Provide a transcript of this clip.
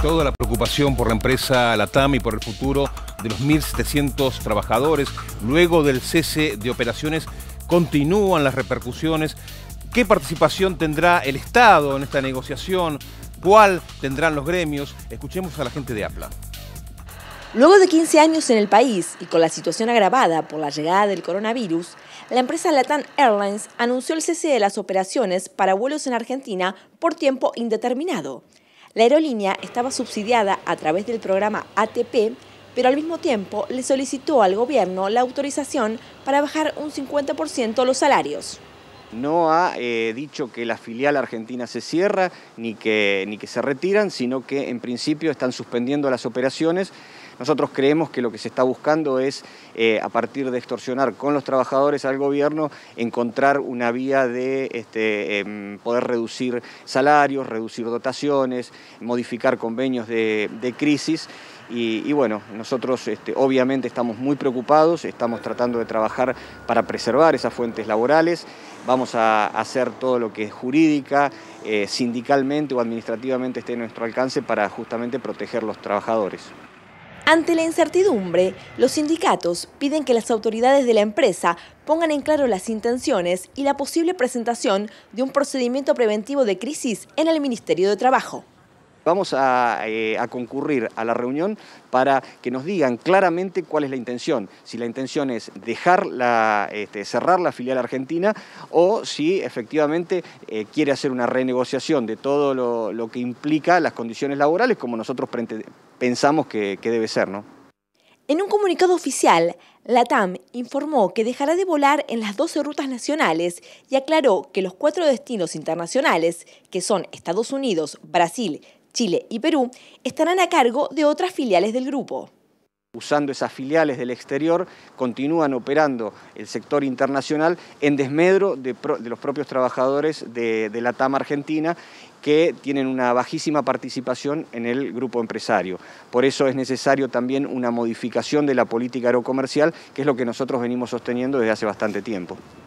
Toda la preocupación por la empresa LATAM y por el futuro de los 1.700 trabajadores. Luego del cese de operaciones continúan las repercusiones. ¿Qué participación tendrá el Estado en esta negociación? ¿Cuál tendrán los gremios? Escuchemos a la gente de APLA. Luego de 15 años en el país y con la situación agravada por la llegada del coronavirus, la empresa LATAM Airlines anunció el cese de las operaciones para vuelos en Argentina por tiempo indeterminado. La aerolínea estaba subsidiada a través del programa ATP, pero al mismo tiempo le solicitó al gobierno la autorización para bajar un 50% los salarios. No ha dicho que la filial argentina se cierra ni que se retiran, sino que en principio están suspendiendo las operaciones. Nosotros creemos que lo que se está buscando es, a partir de extorsionar con los trabajadores al gobierno, encontrar una vía de poder reducir salarios, reducir dotaciones, modificar convenios de crisis. Y bueno, nosotros obviamente estamos muy preocupados, estamos tratando de trabajar para preservar esas fuentes laborales. Vamos a hacer todo lo que es jurídica, sindicalmente o administrativamente esté a nuestro alcance para justamente proteger los trabajadores. Ante la incertidumbre, los sindicatos piden que las autoridades de la empresa pongan en claro las intenciones y la posible presentación de un procedimiento preventivo de crisis en el Ministerio de Trabajo. Vamos a concurrir a la reunión para que nos digan claramente cuál es la intención. Si la intención es dejar cerrar la filial argentina o si efectivamente quiere hacer una renegociación de todo lo que implica las condiciones laborales, como nosotros pensamos que debe ser, ¿no? En un comunicado oficial, LATAM informó que dejará de volar en las 12 rutas nacionales y aclaró que los 4 destinos internacionales, que son Estados Unidos, Brasil, Chile y Perú, estarán a cargo de otras filiales del grupo. Usando esas filiales del exterior, continúan operando el sector internacional en desmedro de los propios trabajadores de LATAM Argentina, que tienen una bajísima participación en el grupo empresario. Por eso es necesario también una modificación de la política aerocomercial, que es lo que nosotros venimos sosteniendo desde hace bastante tiempo.